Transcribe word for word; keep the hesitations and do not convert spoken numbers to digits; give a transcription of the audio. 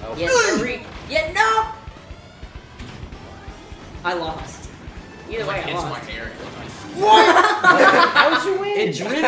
Oh. Yeah, three. Yeah, no! I lost. Either way, I It's lost. my hair. What? How'd you win? It